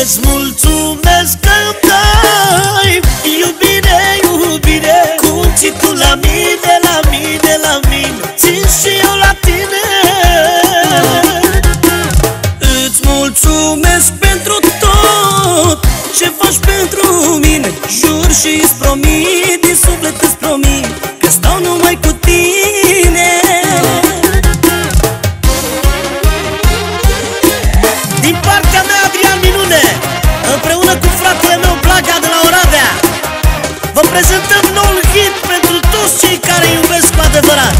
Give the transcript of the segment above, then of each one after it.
Îți mulțumesc că-mi dai iubire, iubire, cum ții tu la mine, la mine, la mine, țin și eu la tine. Îți mulțumesc pentru tot ce faci pentru mine. Jur și-ți promit, din suflet îți promit, că stau numai cu tine. Din partea mea, Adrian Minune, împreună cu fratele meu Blaga de la Oradea, vă prezentăm noul hit pentru toți cei care iubesc cu adevărat.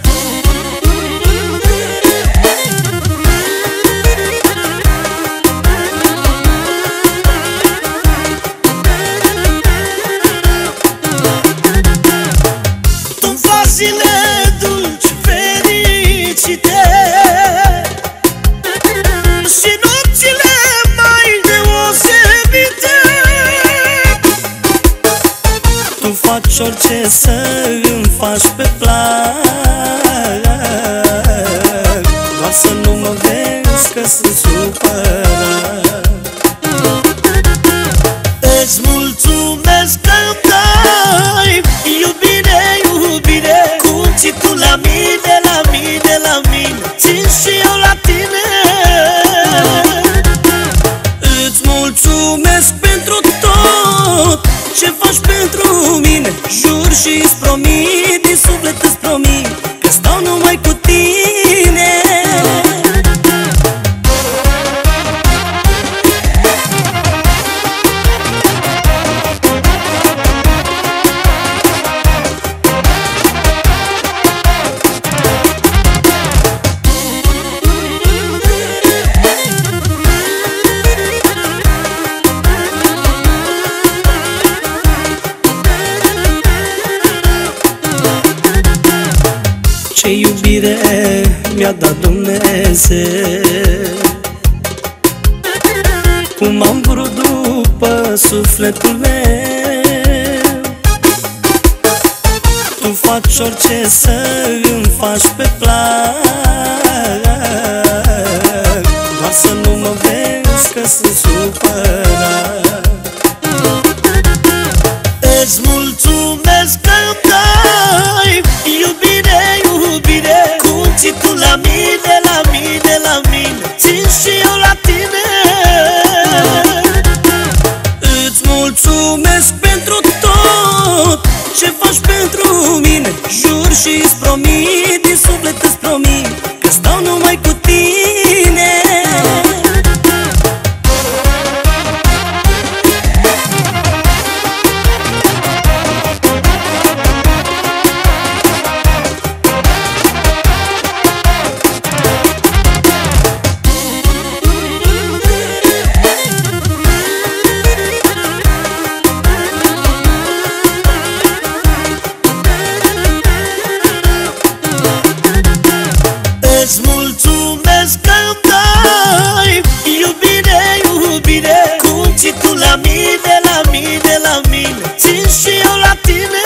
Tu faci zile dulci, fericite, și nopțile mai deosebite. Tu faci orice să-mi faci pe plac, doar să nu mă vezi că sunt supărat. Îți mulțumesc că-mi dai iubire, iubire, cum ții tu la mine, la mine, la mine, țin și eu la tine. Îți mulțumesc pentru tot ce faci pentru mine. Jur și-ți promit, din suflet îți promit, că stau numai cu tine. Ce iubire mi-a dat Dumnezeu, cum am vrut după sufletul meu. Tu faci orice să-mi faci pe plac, doar să nu mă vezi că sunt supărat. Îți mulțumesc că-mi dai iubire, iubire, cum ții tu la mine, la mine, la mine, țin și eu la tine. Îți mulțumesc pentru tot ce faci pentru mine. Jur și-ți promit, din suflet îți promit, că stau numai cu tine. Îți mulțumesc că-mi dai iubire, iubire, cum ții tu la mine, la mine, la mine, țin și eu la tine.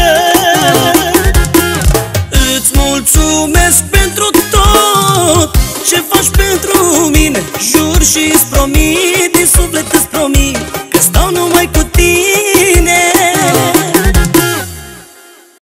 Îți mulțumesc pentru tot ce faci pentru mine. Jur și-ți promit, din suflet îți promit,